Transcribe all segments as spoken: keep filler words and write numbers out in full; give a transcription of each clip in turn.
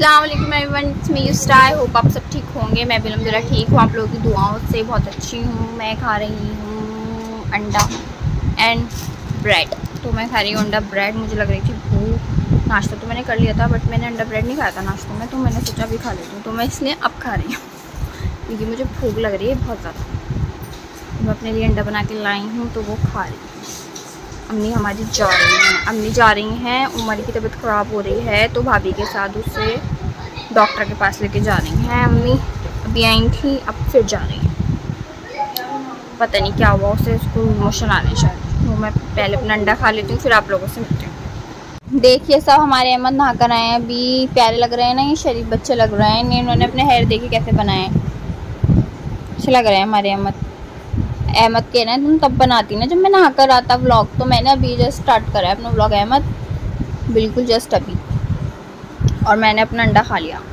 अस्सलाम वालेकुम everyone, it's me Yusra. I hope आप सब ठीक होंगे। मैं भी अल्हम्दुलिल्लाह ठीक हूँ, आप लोगों की दुआओं से बहुत अच्छी हूँ। मैं खा रही हूँ अंडा एंड ब्रेड। तो मैं खा रही हूँ अंडा ब्रेड। मुझे लग रही थी भूख, नाश्ता तो मैंने कर लिया था बट मैंने अंडा ब्रेड नहीं खाया था नाश्ते में, तो मैंने सोचा अभी खा लेती हूँ। तो मैं इसलिए अब खा रही हूँ क्योंकि मुझे भूख लग रही है बहुत ज़्यादा। मैं अपने लिए अंडा बना के लाई हूँ तो वो खा रही हूँ। अम्मी हमारी जा रही हैं अम्मी जा रही हैं उमर की तबीयत ख़राब हो रही है तो भाभी के साथ उसे डॉक्टर के पास लेके जा रही हैं। अम्मी अभी आई थी, अब फिर जा रही हैं। पता नहीं क्या हुआ उसे, उसको इमोशन आ रहे शायद। तो मैं पहले अपना अंडा खा लेती हूँ, फिर आप लोगों से मिलते हैं। देखिए सब हमारे अहमद नहा कर आए हैं अभी। प्यारे लग रहे हैं ना, ये शरीफ बच्चे लग रहे हैं। इन्होंने अपने हेयर देखिए कैसे बनाए हैं, अच्छे लग रहे हैं हमारे अहमद। अहमद कह रहे हैं तुम तब बनाती ना जब मैं नहा कर आता व्लॉग, तो मैंने अभी जस्ट स्टार्ट करा है अपना व्लॉग अहमद, बिल्कुल जस्ट अभी। और मैंने अपना अंडा खा लिया।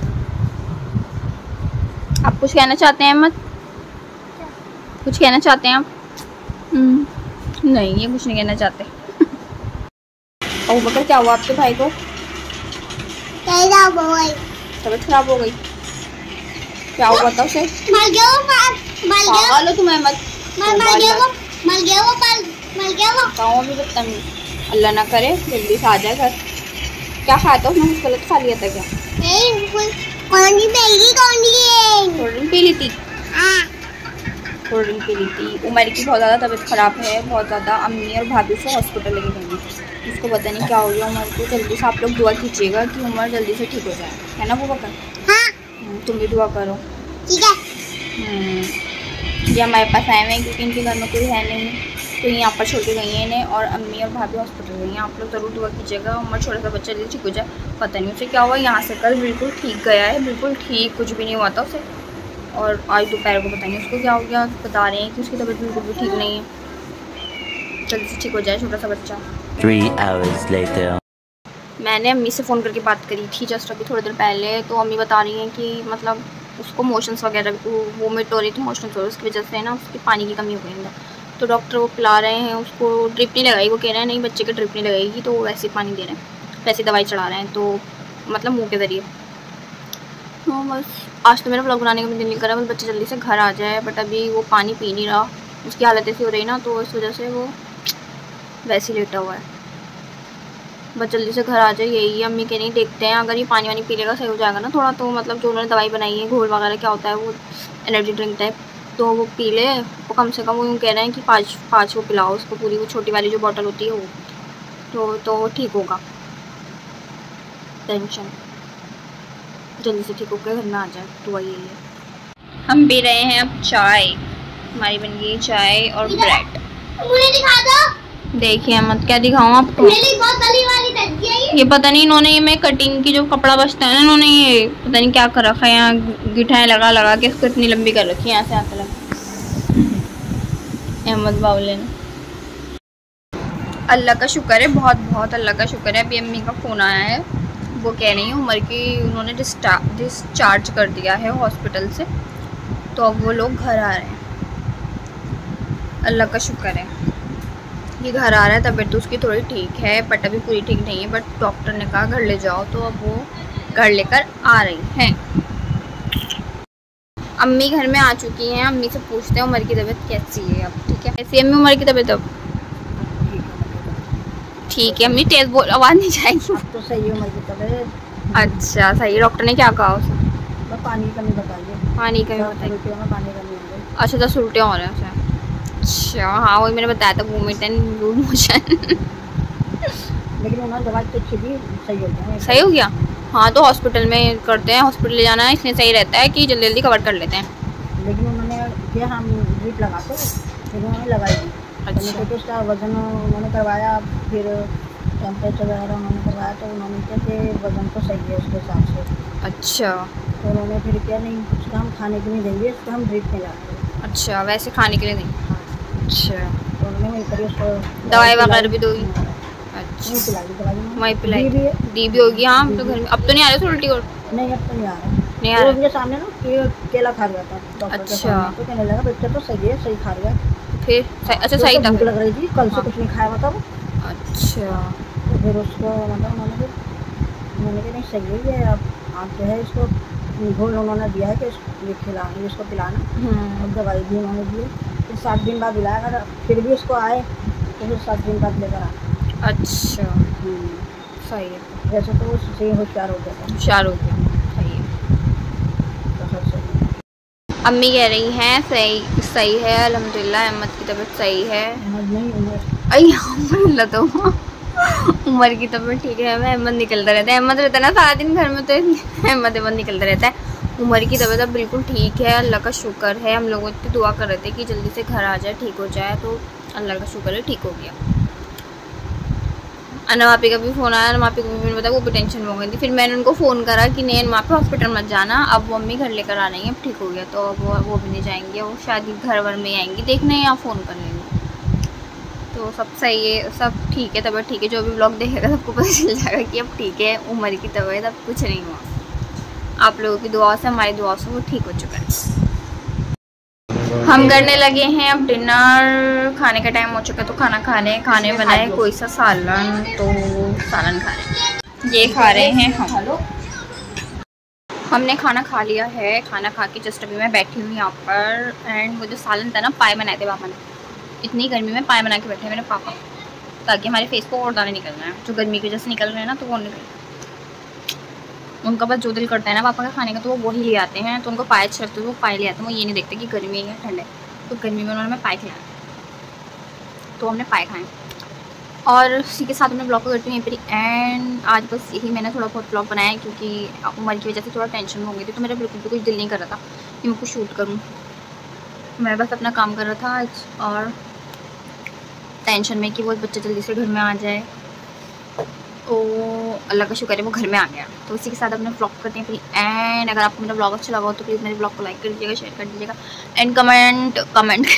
आप कुछ कहना चाहते हैं अहमद? कुछ कहना चाहते हैं आप? नहीं, ये कुछ नहीं कहना चाहते। अबू बकर क्या हुआ आपके भाई को? तबीयत खराब हो गई? क्या हुआ था उसे? मर गया वो, मर गया। पागल हो तुम अहमद? मर मर गया वो, मर गया वो, मर गया वो। गाँव में बदतमीज, अल्लाह ना करे जल्दी से आ जाए घर। क्या खाया था उसने? कुछ गलत खा लिया था क्या? नहीं, कौन सी पी कौन सी कोल्ड ड्रिंक पी ली थी? कोल्ड ड्रिंक पी ली थी। उमर की बहुत ज़्यादा तबीयत ख़राब है, बहुत ज़्यादा। अम्मी और भाभी से हॉस्पिटल लेके गई। उसको पता नहीं क्या हो गया उमर को। जल्दी से आप लोग दुआ कीजिएगा कि उमर जल्दी से ठीक हो जाए, है ना वो बकर? हाँ, तुम भी दुआ करो, ठीक है। ये हमारे पास आए हुए हैं क्योंकि इनके घर में कोई है नहीं, तो यहाँ पर छोड़ के गई हैं इन्हें। और अम्मी और भाभी हॉस्पिटल गई हैं। आप लोग ज़रूर दुआ कीजिएगा उमर छोटा सा बच्चा जल्दी ठीक हो जाए। पता नहीं उसे क्या हुआ, यहाँ से कल बिल्कुल ठीक गया है, बिल्कुल ठीक, कुछ भी नहीं हुआ था उसे। और आज दोपहर को पता नहीं उसको क्या हो गया। बता रहे हैं कि उसकी तबीयत बिल्कुल भी ठीक नहीं है, जल्दी से ठीक हो जाए छोटा सा बच्चा। Three hours later. मैंने अम्मी से फ़ोन करके बात करी थी जस्ट अभी थोड़ी देर पहले, तो अम्मी बता रही हैं कि मतलब उसको मोशंस वगैरह वोमिट हो रही थी, मोशंस हो रही, उसकी वजह से ना उसकी पानी की कमी हो गई अंदर। तो डॉक्टर वो पिला रहे हैं उसको, ड्रिप नहीं लगाई। वो कह रहे हैं नहीं बच्चे के ड्रिप नहीं लगाएगी, तो वैसे पानी दे रहे हैं, वैसे दवाई चढ़ा रहे हैं, तो मतलब मुँह के ज़रिए। तो बस आज तो मेरा व्लॉग बनाने का भी दिल नहीं कर रहा, बस बच्चे जल्दी से घर आ जाए। बट अभी वो पानी पी नहीं रहा, उसकी हालत ऐसी हो रही ना, तो इस वजह से वो वैसे ही लेटा हुआ है। बस जल्दी से घर आ जाए, यही अम्मी कह रही देखते हैं अगर ये पानी वानी पी लेगा सही हो जाएगा ना थोड़ा। तो मतलब जो उन्होंने दवाई बनाई है घोल वगैरह क्या होता है वो एनर्जी ड्रिंक टाइप, तो वो पी ले। वो कम से कम वो यूँ कह रहे हैं कि पाँच पाँच वो पिलाओ उसको, पूरी वो छोटी वाली जो बॉटल होती है वो, तो तो वो ठीक होगा। टेंशन जल्दी से ठीक होकर घर में आ जाए, तो वही है। हम पी रहे हैं अब चाय, हमारी बन गई चाय और ब्रेड। मुझे दिखा दो। देखिए मत, क्या दिखाऊं आपको? ये पता नहीं इन्होंने, ये मैं कटिंग की जो कपड़ा बचता है ना, इन्होंने ये पता नहीं क्या कर रखा है, यहाँ गिठाएं लगा लगा के इसको इतनी लंबी कर रखी है, यहाँ से यहाँ तक अहमद बावले ने। अल्लाह का शुक्र है, बहुत बहुत अल्लाह का शुक्र है। अभी अम्मी का फ़ोन आया है, वो कह रही है उमर की उन्होंने डिस्चार्ज कर दिया है हॉस्पिटल से, तो अब वो लोग घर आ रहे हैं। अल्लाह का शुक्र है ये घर आ रहा है। तबीयत तो उसकी थोड़ी ठीक है बट अभी पूरी ठीक नहीं है, बट डॉक्टर ने कहा घर ले जाओ, तो अब वो घर लेकर आ रही हैं। अम्मी घर में आ चुकी हैं, अम्मी से पूछते हैं उमर की तबीयत कैसी है अब। ठीक है, कैसी है अम्मी उमर की तबीयत अब? ठीक है अम्मी, तेज बोल, आवाज़ नहीं जाएगी। अब तो सही है उमर की तबीयत। अच्छा सही। डॉक्टर ने क्या कहा उसे? पानी की कमी बताइए। पानी की कमी बताइए। पानी कमी हो गई। अच्छा दस उल्टियाँ हो रहे हैं उसे? अच्छा हाँ, वही मैंने बताया था वोमिट एंड लूज मोशन। लेकिन उन्होंने दवाई तो अच्छी दी, सही हो गया। सही हो गया? हाँ तो हॉस्पिटल में करते हैं, हॉस्पिटल ले जाना है, इसलिए सही रहता है कि जल्दी जल्दी कवर कर लेते हैं। लेकिन उन्होंने किया, हम ड्रिप लगाते फिर उन्होंने लगाई दी। अच्छा। तो उसका वज़न उन्होंने करवाया, फिर टेम्परेचर वगैरह उन्होंने करवाया, तो उन्होंने कहा कि वज़न तो सही है उसके हिसाब से। अच्छा। तो उन्होंने फिर क्या नहीं, उसका हम खाने के लिए देंगे, इसको हम ड्रिप में लगाएंगे। अच्छा, वैसे खाने के लिए नहीं? अच्छा। तो उन्होंने वहीं पर उसको दवाई वगैरह भी दोगी? अच्छा, वहीं पिलाई दी भी होगी। हाँ तो घर में अब तो नहीं आ रही उल्टी? और नहीं अब तो नहीं आ रहा, नहीं आ रहा। उनके सामने ना के, केला खा गया था डॉक्टर के सामने, तो कहने लगा बच्चा तो सही है, सही खा रहा है। फिर अच्छा सही था? भूख लग रही थी, कल से कुछ नहीं खाया हुआ था वो। अच्छा। तो फिर उसको मतलब उन्होंने फिर मैंने कहा नहीं सही है, आप आप जो है इसको घोल उन्होंने दिया है कि ये खिलाना, इसको पिलाना, और दवाई भी उन्होंने दी। फिर सात दिन बाद बुलाया, अगर फिर भी इसको आए तो फिर सात दिन बाद लेकर आ। अच्छा सही है। वैसे तो वो सही होशियार हो गया, होशियार हो गया, सही है। तो सब सही है। अम्मी कह रही हैं सही सही है अल्हम्दुलिल्लाह, अहमद की तबीयत सही है। अहमद नहीं, उमर। अय्या तो उमर की तबीयत ठीक है, मैं अहमद निकलता रहता है, अहमद रहता है ना सारा दिन घर में, तो अहमद अहमद निकलता रहता है। उमर की तबीयत अब बिल्कुल ठीक है, अल्लाह का शुक्र है। हम लोग इतनी दुआ कर रहे थे कि जल्दी से घर आ जाए, ठीक हो जाए, तो अल्लाह का शुक्र है ठीक हो गया। अना मापी का भी फ़ोन आया, अना मापी को भी मैंने बताया, वो भी टेंशन में हो गई थी। फिर मैंने उनको फ़ोन करा कि नहीं अनमा पे हॉस्पिटल मत जाना, अब वो अम्मी घर लेकर आ रही हैं, अब ठीक हो गया, तो अब वो वो भी नहीं जाएंगे, वो शायद घर वर में आएंगी देखने या फ़ोन कर लेंगे। तो सब सही है, सब ठीक है, तबीयत ठीक है। जो भी ब्लॉग देखेगा सबको पता चल जाएगा कि अब ठीक है, उमर की तबीयत अब कुछ नहीं हुआ। आप लोगों की दुआ से, हमारी दुआ से वो ठीक हो चुका है। हम करने लगे हैं अब डिनर, खाने का टाइम हो चुका है, तो खाना खाने खाने बनाए कोई सा सालन, तो सालन खा रहे हैं, ये खा रहे हैं हम। हमने खाना खा लिया है, खाना खा के जस्ट अभी मैं बैठी हूँ यहाँ पर। एंड वो जो सालन था ना, पाए बनाए थे पापा ने, इतनी गर्मी में पाए बना के बैठे मेरे पापा, ताकि हमारे फेस को और दाने निकलना है, जो गर्मी की वजह से निकल रहे हैं ना, तो वो निकल। उनका बस जो दिल करता है ना पापा का खाने का, तो वो वही ले आते हैं। तो उनको पाए अच्छे लगते हैं, वो पाए ले आते हैं, वो ये नहीं देखते कि गर्मी है ठंड है। तो गर्मी में उन्होंने हमें पाए खिलाया, तो हमने पाए खाए। और उसी के साथ मैं ब्लॉग को करती हूँ यहीं पर। एंड आज बस यही मैंने थोड़ा बहुत ब्लॉग बनाया है, क्योंकि उम्र की वजह से थोड़ा टेंशन हो गई थी, तो मेरा बिल्कुल भी कुछ दिल नहीं कर रहा था कि मैं कुछ शूट करूँ। मैं बस अपना काम कर रहा था आज, और टेंशन में कि वो बच्चा जल्दी से घर में आ जाए। तो अल्लाह का शुक्र है वो घर में आ गया। तो उसी के साथ अपने ब्लॉग करते हैं प्लीज़। एंड अगर आपको मेरा ब्लॉग अच्छा लगा हो तो प्लीज़ मेरे ब्लॉग को लाइक कर दीजिएगा, शेयर कर दीजिएगा, and comment comment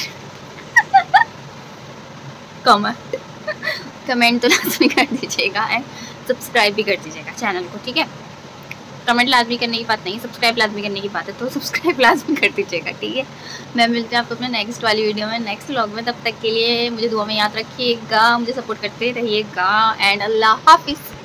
comment comment तो लाजमी कर दीजिएगा, एंड सब्सक्राइब भी कर दीजिएगा चैनल को, ठीक है। कमेंट लाजमी करने की बात नहीं, सब्सक्राइब लाजमी करने की बात है, तो सब्सक्राइब लाजमी कर दीजिएगा, ठीक है। मैं मिलती हूँ आपको अपने नेक्स्ट वाली वीडियो में, नेक्स्ट व्लॉग में। तब तक के लिए मुझे दुआ में याद रखिएगा, मुझे सपोर्ट करते रहिएगा, एंड अल्लाह हाफिज़।